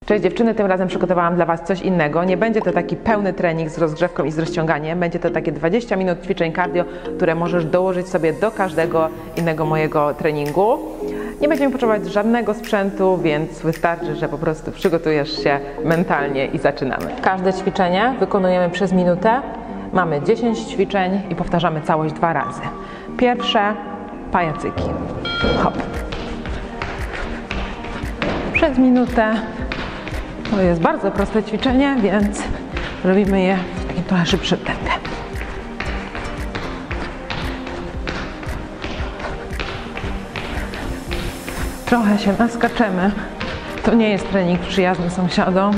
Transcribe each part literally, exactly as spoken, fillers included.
Cześć dziewczyny, tym razem przygotowałam dla Was coś innego. Nie będzie to taki pełny trening z rozgrzewką i z rozciąganiem. Będzie to takie dwadzieścia minut ćwiczeń cardio, które możesz dołożyć sobie do każdego innego mojego treningu. Nie będziemy potrzebować żadnego sprzętu, więc wystarczy, że po prostu przygotujesz się mentalnie i zaczynamy. Każde ćwiczenie wykonujemy przez minutę. Mamy dziesięć ćwiczeń i powtarzamy całość dwa razy. Pierwsze pajacyki. Hop. Przez minutę. To jest bardzo proste ćwiczenie, więc robimy je w takim trochę szybszym tempie. Trochę się naskaczemy. To nie jest trening przyjazny sąsiadom.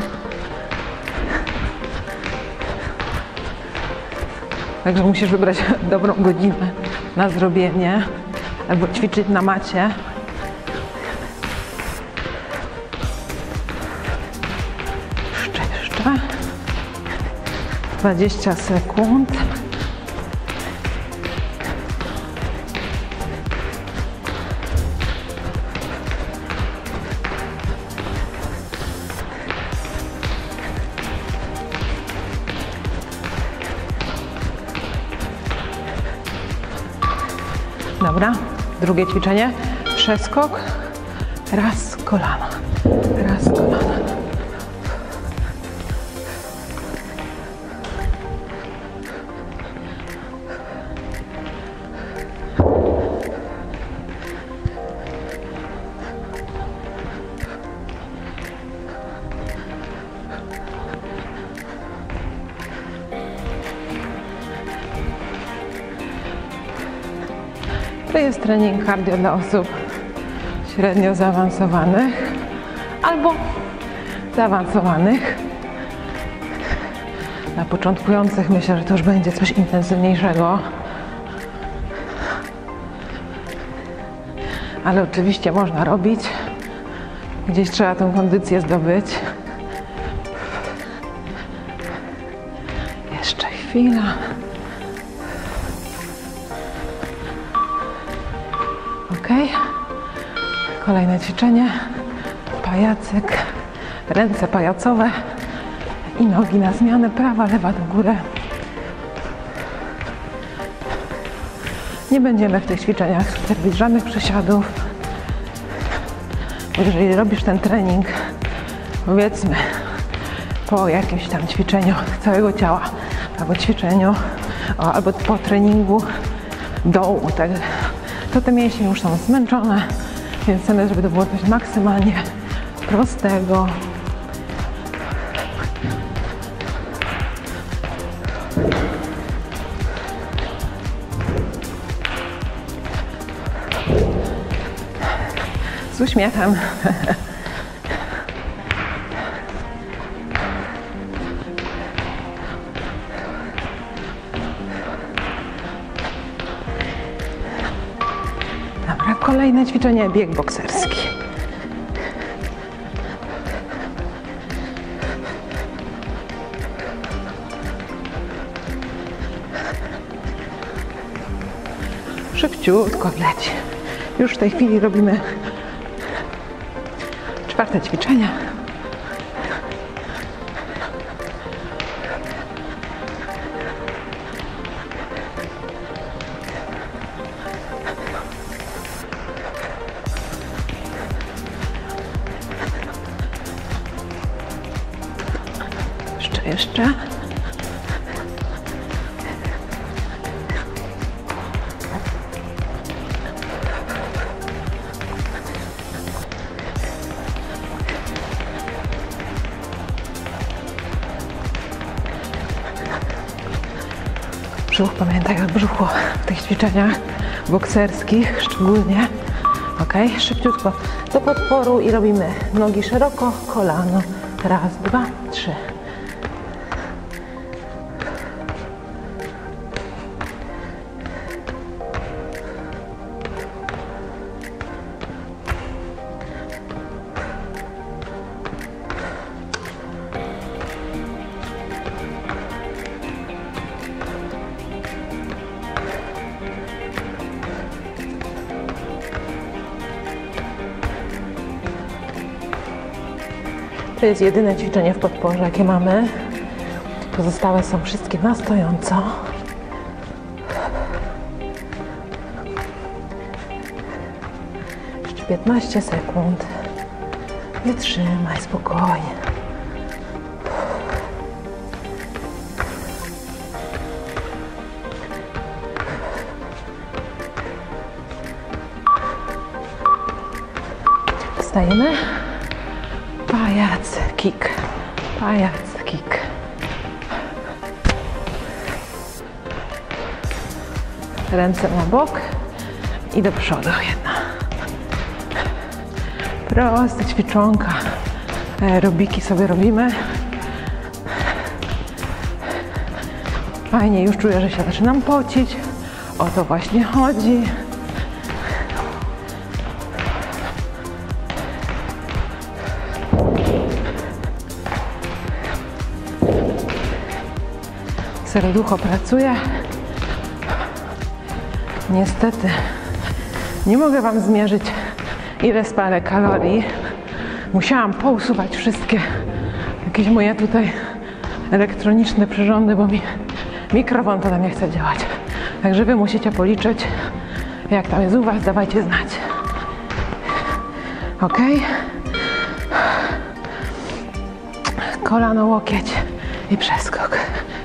Także musisz wybrać dobrą godzinę na zrobienie albo ćwiczyć na macie. Jeszcze, jeszcze. dwadzieścia sekund. Dobra, drugie ćwiczenie, przeskok, raz kolano, raz kolano. To jest trening cardio dla osób średnio zaawansowanych albo zaawansowanych. Dla początkujących myślę, że to już będzie coś intensywniejszego. Ale oczywiście można robić. Gdzieś trzeba tą kondycję zdobyć. Jeszcze chwila. Ok, kolejne ćwiczenie, pajacyk, ręce pajacowe i nogi na zmianę, prawa, lewa do góry. Nie będziemy w tych ćwiczeniach robić żadnych przysiadów. Jeżeli robisz ten trening, powiedzmy, po jakimś tam ćwiczeniu całego ciała, albo ćwiczeniu, albo po treningu dołu, tak, to te mięśnie już są zmęczone, więc chcemy, żeby to było coś maksymalnie prostego. Z uśmiechem. Dobra, kolejne ćwiczenie, bieg bokserski. Szybciutko leci. Już w tej chwili robimy czwarte ćwiczenie. Jeszcze, jeszcze. Brzuch, pamiętaj o brzuchu w tych ćwiczeniach bokserskich szczególnie. Ok, szybciutko do podporu i robimy nogi szeroko, kolano. Raz, dwa, trzy. To jest jedyne ćwiczenie w podporze, jakie mamy. Pozostałe są wszystkie na stojąco. Jeszcze piętnaście sekund. Wytrzymaj spokojnie. Wstajemy. Pajac, kick. Pajac, kick. Ręce na bok i do przodu jedna. Proste ćwiczonka. Aerobiki sobie robimy. Fajnie, już czuję, że się zaczynam pocić. O to właśnie chodzi. Serducho pracuje. Niestety nie mogę Wam zmierzyć, ile spalę kalorii. Musiałam pousuwać wszystkie jakieś moje tutaj elektroniczne przyrządy, bo mi mikrofon to na mnie chce działać. Także Wy musicie policzyć, jak tam jest u Was, dawajcie znać. Ok? Kolano, łokieć i przeskok.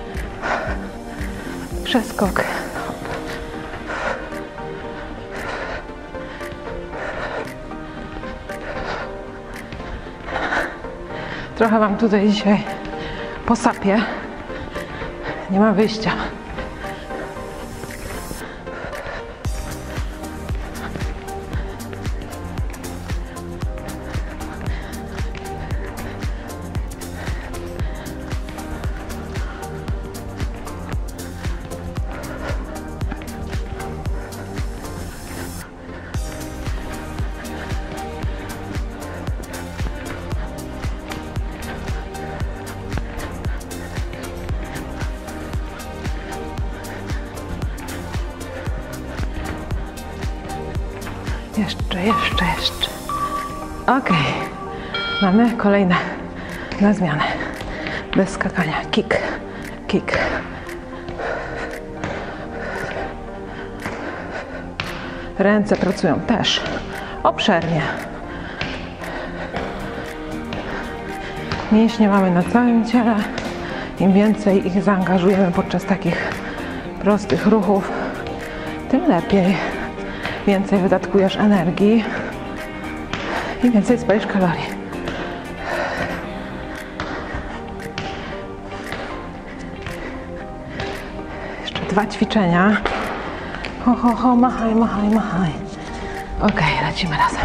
Przeskok. Trochę Wam tutaj dzisiaj posapię. Nie ma wyjścia. Jeszcze, jeszcze, jeszcze. Ok. Mamy kolejne na zmianę. Bez skakania. Kick, kick. Ręce pracują też obszernie. Mięśnie mamy na całym ciele. Im więcej ich zaangażujemy podczas takich prostych ruchów, tym lepiej. Więcej wydatkujesz energii i więcej spalisz kalorii. Jeszcze dwa ćwiczenia. Ho, ho, ho, machaj, machaj, machaj. Ok, lecimy razem.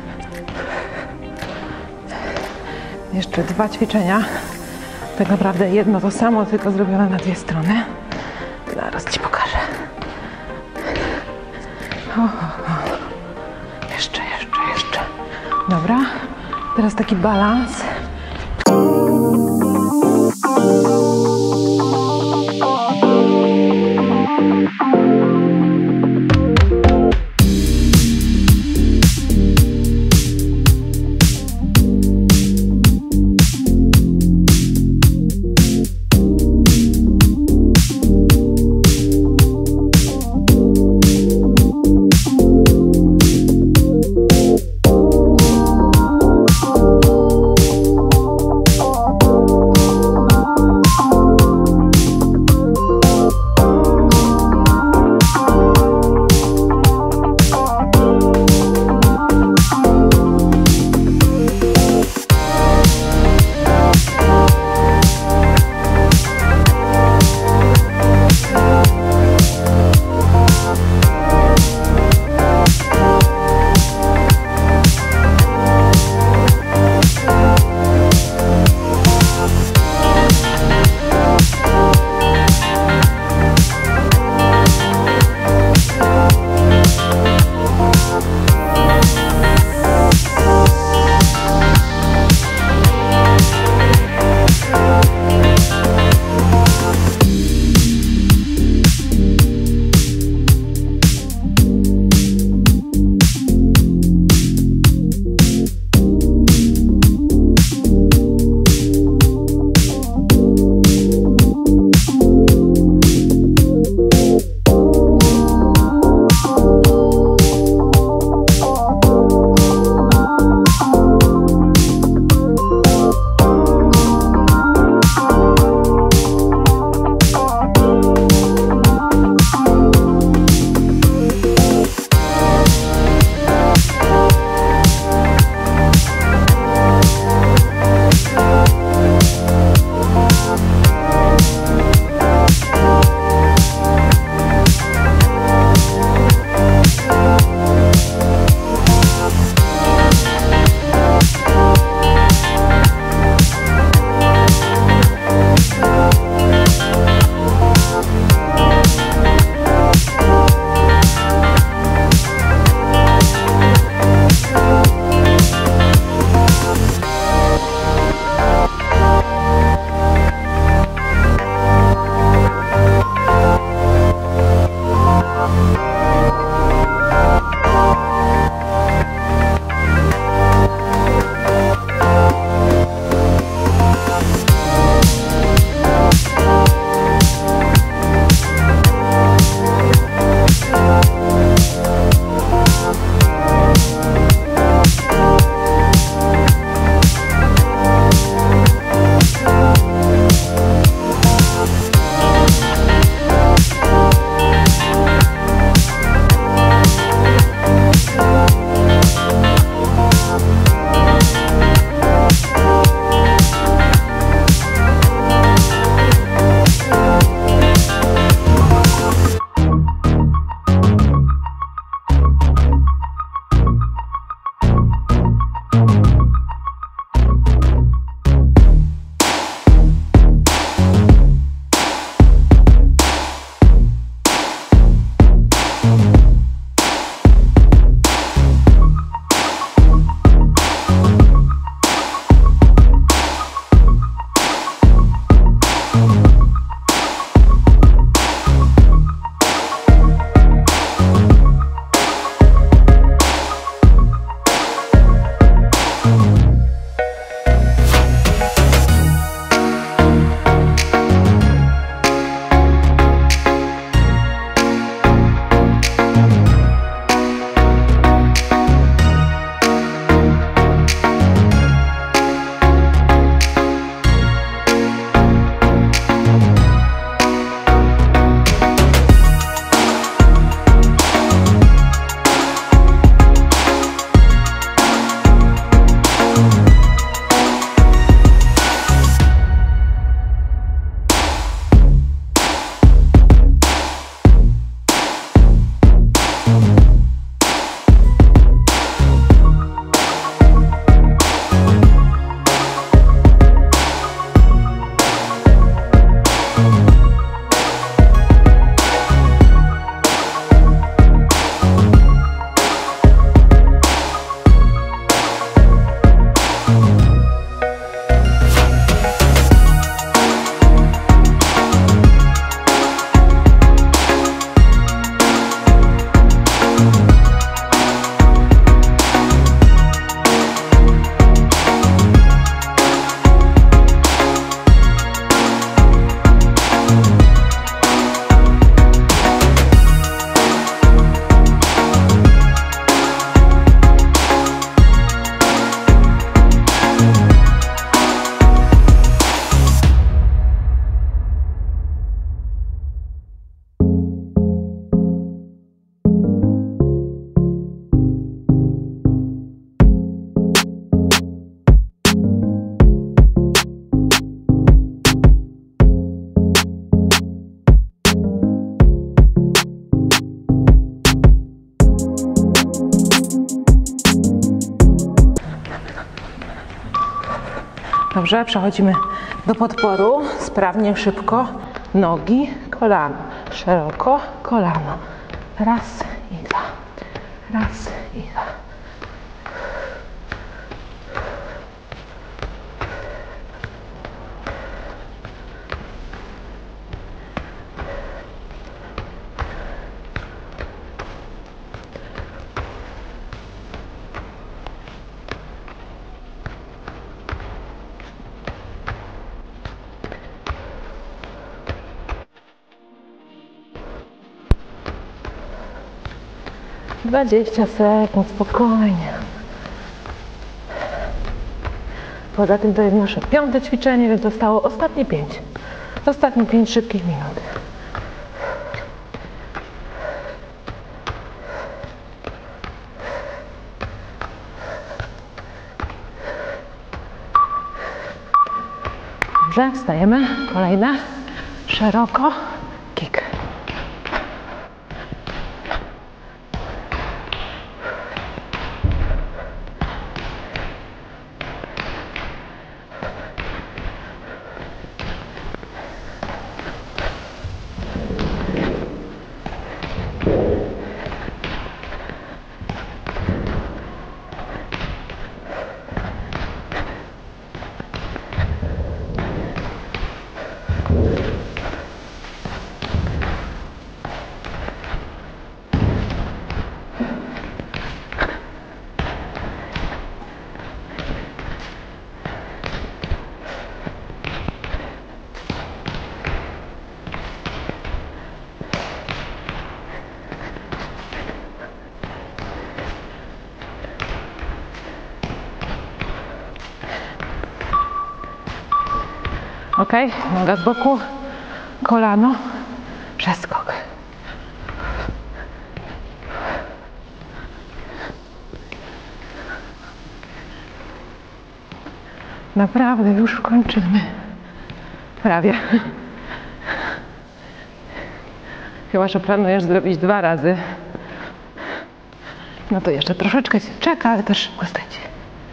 Jeszcze dwa ćwiczenia. Tak naprawdę jedno to samo, tylko zrobione na dwie strony. Zaraz Ci pokażę. Ho, ho, ho. Jeszcze, jeszcze, jeszcze. Dobra. Teraz taki balans. Dobrze, przechodzimy do podporu. Sprawnie, szybko. Nogi, kolano. Szeroko, kolano. Raz i dwa. Raz i dwa. dwadzieścia sekund, spokojnie. Poza tym to jest nasze piąte ćwiczenie, więc zostało ostatnie pięć. Ostatnie pięć szybkich minut. Dobrze, wstajemy. Kolejne. Szeroko. Kick. Ok, noga z boku, kolano, przeskok. Naprawdę już kończymy. Prawie. Chyba, że planujesz zrobić dwa razy. No to jeszcze troszeczkę się czeka, ale też szybko zdejdzie.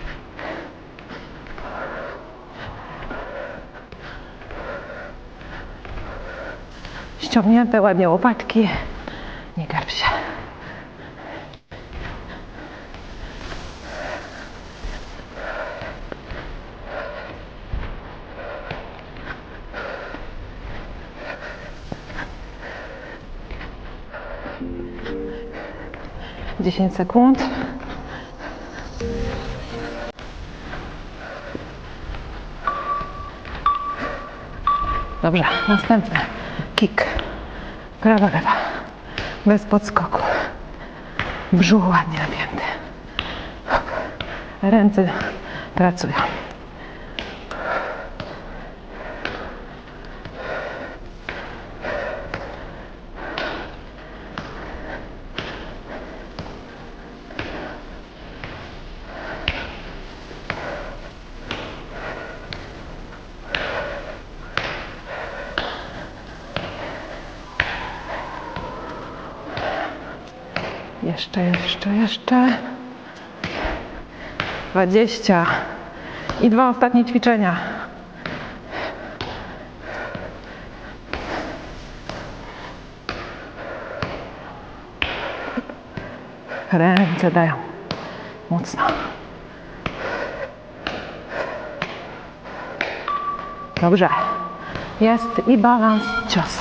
Ściągnięte ładnie łopatki, nie garb się. dziesięć sekund. Dobrze, następny kick. Prawa, lewa. Bez podskoku. Brzuch ładnie napięty. Ręce pracują. Jeszcze, jeszcze, jeszcze. dwadzieścia. I dwa ostatnie ćwiczenia. Ręce dają mocno. Dobrze. Jest i balans, cios.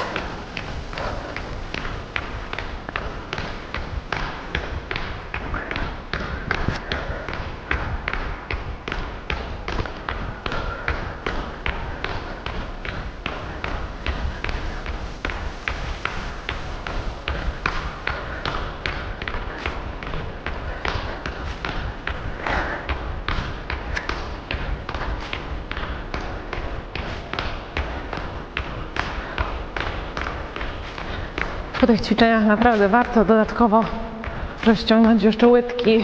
Po tych ćwiczeniach naprawdę warto dodatkowo rozciągnąć jeszcze łydki.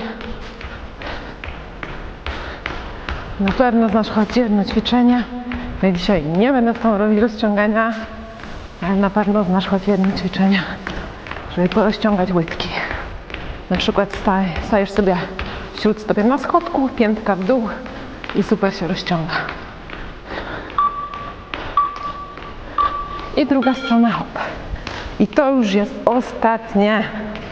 Na pewno znasz choć jedno ćwiczenie. Ja dzisiaj nie będę z tą robić rozciągania, ale na pewno znasz choć jedno ćwiczenie, żeby porozciągać łydki. Na przykład staj, stajesz sobie śródstopiem na schodku, piętka w dół i super się rozciąga. I druga strona, hop. I to już jest ostatnie.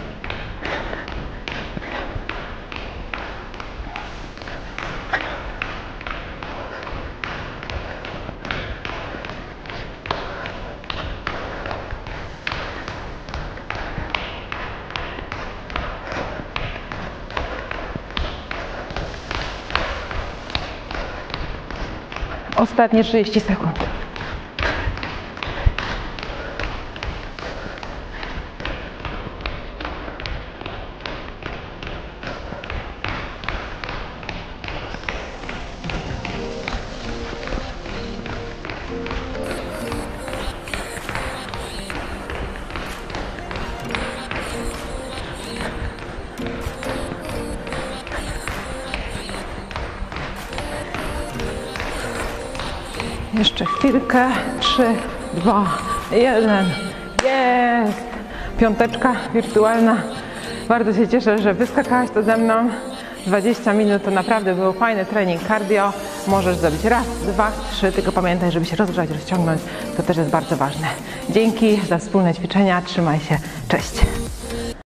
Ostatnie trzydzieści sekund. Jeszcze chwilkę. Trzy, dwa, jeden. Jest! Piąteczka wirtualna. Bardzo się cieszę, że wyskakałaś to ze mną. dwadzieścia minut to naprawdę był fajny trening cardio. Możesz zrobić raz, dwa, trzy, tylko pamiętaj, żeby się rozgrzać, rozciągnąć. To też jest bardzo ważne. Dzięki za wspólne ćwiczenia. Trzymaj się. Cześć!